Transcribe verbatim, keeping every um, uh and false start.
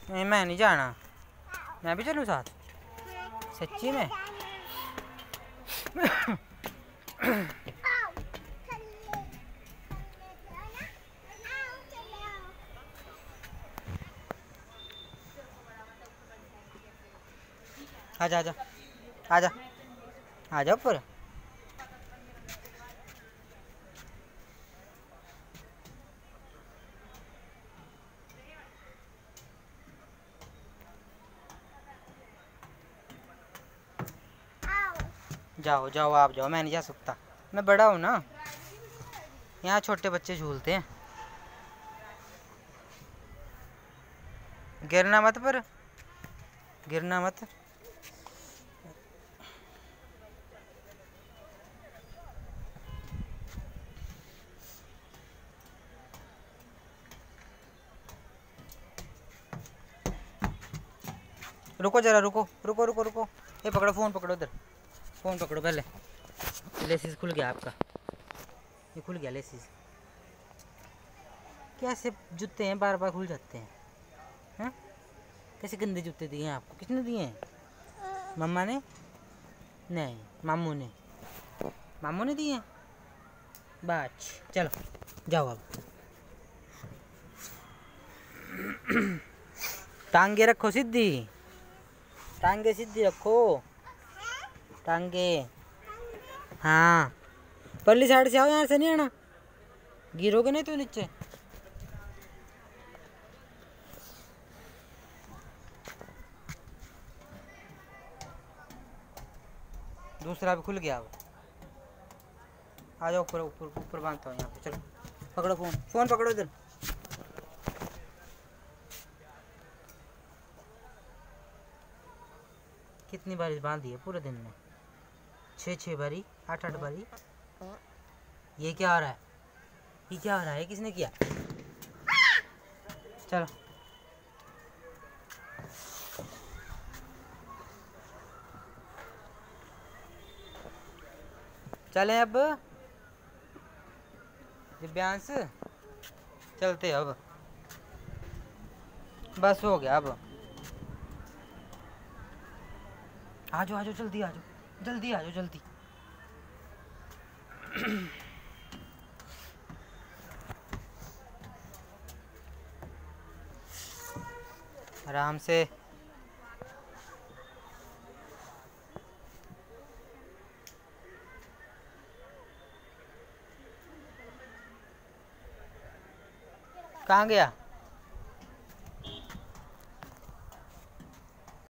नहीं मैं नहीं जाना, मैं भी चलूँ साथ, सच्ची में। आजा आजा आजा आजा ऊपर। जाओ जाओ आप जाओ, मैं नहीं जा सकता, मैं बड़ा हूँ ना, यहाँ छोटे बच्चे झूलते हैं। गिरना मत, पर गिरना मत। रुको जरा, रुको रुको रुको रुको, ये पकड़ो फ़ोन, पकड़ो इधर, फ़ोन पकड़ो पहले। लेसिस खुल गया आपका, ये खुल गया लेसिस। कैसे जूते हैं बार बार खुल जाते हैं, हैं? कैसे गंदे जूते दिए हैं आपको, किसने दिए हैं? मम्मा ने? नहीं, मामू ने, मामू ने दिए हैं। बाच चलो जाओ अब। टांगे रखो सीधी, टांगे सीधी रखो, टांगे। हाँ परली साइड से आओ, यहाँ से नहीं आना, गिरोगे नहीं तो नीचे। दूसरा भी खुल गया अब, आ जाओ ऊपर, ऊपर ऊपर बांधता हूँ यहाँ पे। चलो पकड़ो फ़ोन, फ़ोन पकड़ो इधर। कितनी बारी बांधी है पूरे दिन में? छः छः बारी, आठ आठ बारी। ये क्या हो रहा है, ये क्या हो रहा है, किसने किया? चलो चलें अब, दिव्यांश चलते अब, बस हो गया अब। आ जाओ आ जाओ जल्दी, आ जाओ जल्दी, आ जाओ जल्दी। आराम से। कहाँ गया?